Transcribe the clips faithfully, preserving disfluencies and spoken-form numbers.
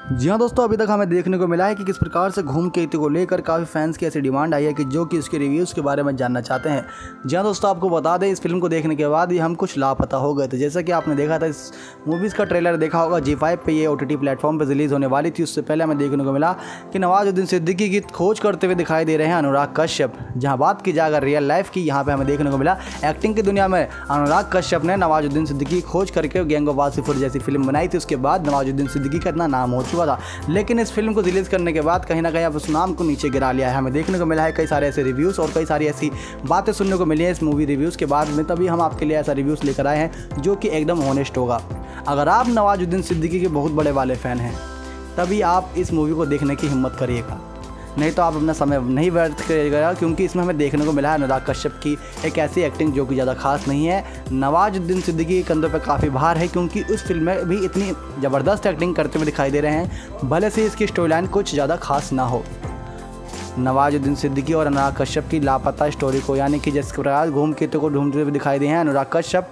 जी हाँ दोस्तों, अभी तक हमें देखने को मिला है कि किस प्रकार से धूमकेतु को लेकर काफ़ी फैंस की ऐसी डिमांड आई है कि जो कि इसके रिव्यूज़ के बारे में जानना चाहते हैं। जी हाँ दोस्तों, आपको बता दें इस फिल्म को देखने के बाद ही हम कुछ लापता हो गए थे। जैसा कि आपने देखा था, इस मूवीज़ का ट्रेलर देखा होगा, जी फाइव पे ये ओ टी टी प्लेटफॉर्म पर रिलीज़ होने वाली थी। उससे पहले हमें देखने को मिला कि नवाजुद्दीन सिद्दीकी की खोज करते हुए दिखाई दे रहे हैं अनुराग कश्यप। जहाँ बात की जाए अगर रियल लाइफ की, यहाँ पर हमें देखने को मिला एक्टिंग की दुनिया में अनुराग कश्यप ने नवाजुद्दीन सिद्दीकी की खोज करके गैंग ऑफ वासेपुर जैसी फिल्म बनाई थी। उसके बाद नवाजुद्दीन सिद्दीकी का इतना नाम हो चुका था, लेकिन इस फिल्म को रिलीज़ करने के बाद कहीं ना कहीं अब उस नाम को नीचे गिरा लिया है। हमें देखने को मिला है कई सारे ऐसे रिव्यूज़ और कई सारी ऐसी बातें सुनने को मिली है इस मूवी रिव्यूज़ के बाद में, तभी हम आपके लिए ऐसा रिव्यूज़ लेकर आए हैं जो कि एकदम ऑनेस्ट होगा। अगर आप नवाजुद्दीन सिद्दीकी के बहुत बड़े वाले फ़ैन हैं तभी आप इस मूवी को देखने की हिम्मत करिएगा, नहीं तो आप अपना समय नहीं व्यर्थ करिएगा, क्योंकि इसमें हमें देखने को मिला है अनुराग कश्यप की एक ऐसी एक्टिंग जो कि ज़्यादा खास नहीं है। नवाजुद्दीन सिद्दीकी के कंधों पे काफ़ी भार है, क्योंकि उस फिल्म में भी इतनी ज़बरदस्त एक्टिंग करते हुए दिखाई दे रहे हैं, भले से इसकी स्टोरी लाइन कुछ ज़्यादा खास ना हो। नवाजुद्दीन सिद्दीकी और अनुराग कश्यप की लापता स्टोरी को, यानी कि जिस प्रकार धूमकेतु को ढूंढते हुए दिखाई दे हैं अनुराग कश्यप,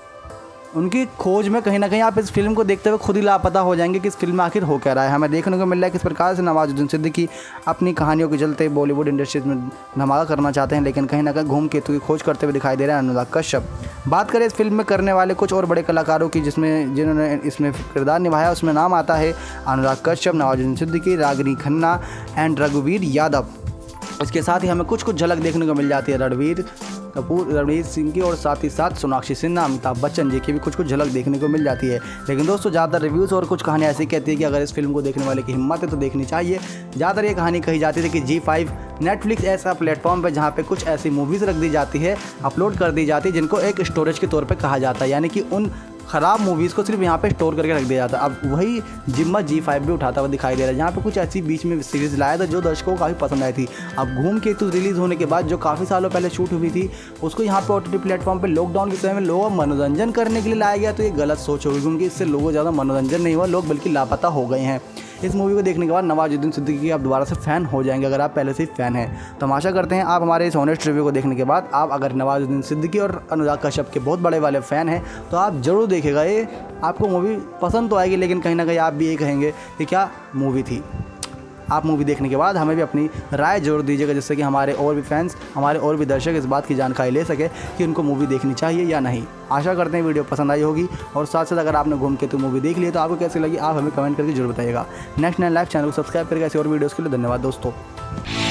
उनकी खोज में कहीं ना कहीं आप इस फिल्म को देखते हुए खुद ही लापता हो जाएंगे कि इस फिल्म में आखिर हो क्या रहा है। हमें देखने को मिल रहा है किस प्रकार से नवाजुद्दीन सिद्दीकी अपनी कहानियों के चलते बॉलीवुड इंडस्ट्री में धमाका करना चाहते हैं, लेकिन कहीं ना कहीं धूमकेतु की खोज करते हुए दिखाई दे रहा है अनुराग कश्यप। बात करें इस फिल्म में करने वाले कुछ और बड़े कलाकारों की जिसमें जिन्होंने इसमें किरदार निभाया, उसमें नाम आता है अनुराग कश्यप, नवाजुद्दीन सिद्दीकी, रागिनी खन्ना एंड रघुवीर यादव। इसके साथ ही हमें कुछ कुछ झलक देखने को मिल जाती है रणवीर कपूर, रणवीर सिंह की, और साथ ही साथ सोनाक्षी सिन्हा, अमिताभ बच्चन जी की भी कुछ कुछ झलक देखने को मिल जाती है। लेकिन दोस्तों, ज़्यादातर रिव्यूज़ और कुछ कहानियाँ ऐसी कहती है कि अगर इस फिल्म को देखने वाले की हिम्मत है तो देखनी चाहिए। ज़्यादातर ये कहानी कही जाती थी कि जी फाइव नेटफ्लिक्स ऐसा प्लेटफॉर्म पर जहाँ पे कुछ ऐसी मूवीज़ रख दी जाती है, अपलोड कर दी जाती है, जिनको एक स्टोरेज के तौर पर कहा जाता है, यानी कि उन ख़राब मूवीज़ को सिर्फ यहाँ पे स्टोर करके रख दिया जाता है। अब वही जिम्मा जी फाइव भी उठाता हुआ दिखाई दे रहा है, जहाँ पे कुछ ऐसी बीच में सीरीज़ लाया था जो दर्शकों को काफ़ी पसंद आई थी। अब धूमकेतु रिलीज़ होने के बाद जो काफ़ी सालों पहले शूट हुई थी, उसको यहाँ पे ओ टी टी प्लेटफॉर्म पे लॉकडाउन के समय में लोगों मनोरंजन करने के लिए लाया गया, तो ये गलत सोच होगी, क्योंकि इससे लोगों को ज़्यादा मनोरंजन नहीं हुआ, लोग बल्कि लापता हो गए हैं। इस मूवी को देखने के बाद नवाजुद्दीन सिद्दीकी के आप दोबारा से फ़ैन हो जाएंगे अगर आप पहले से ही फ़ैन हैं। तो हम आशा करते हैं आप हमारे इस ऑनेस्ट रिव्यू को देखने के बाद आप अगर नवाजुद्दीन सिद्दीकी और अनुराग कश्यप के बहुत बड़े वाले फ़ैन हैं तो आप ज़रूर देखेगा। ये आपको मूवी पसंद तो आएगी, लेकिन कहीं ना कहीं आप भी ये कहेंगे कि क्या मूवी थी। आप मूवी देखने के बाद हमें भी अपनी राय जरूर दीजिएगा, जिससे कि हमारे और भी फैंस, हमारे और भी दर्शक इस बात की जानकारी ले सके कि उनको मूवी देखनी चाहिए या नहीं। आशा करते हैं वीडियो पसंद आई होगी, और साथ साथ अगर आपने धूमकेतु मूवी देख ली तो आपको कैसी लगी आप हमें कमेंट करके जरूर बताइएगा। नेक्स्ट नाइन लाइव चैनल को सब्सक्राइब करके ऐसे और वीडियोज़ के लिए धन्यवाद दोस्तों।